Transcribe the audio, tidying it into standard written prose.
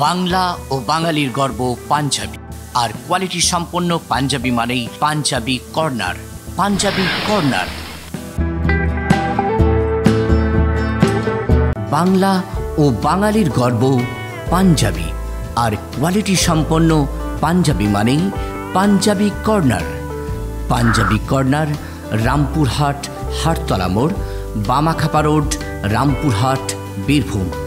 বাংলা ও বাঙালির গর্ব পাঞ্জাবি, আর কোয়ালিটি সম্পন্ন পাঞ্জাবি মানেই পাঞ্জাবি কর্নার। পাঞ্জাবি কর্নার। বাংলা ও বাঙালির গর্ব পাঞ্জাবি, আর কোয়ালিটি সম্পন্ন পাঞ্জাবি মানেই পাঞ্জাবি কর্নার। পাঞ্জাবি কর্নার, রামপুরহাট, হাটতলা মোড়, বামাখাপা রোড, রামপুরহাট, বীরভূম।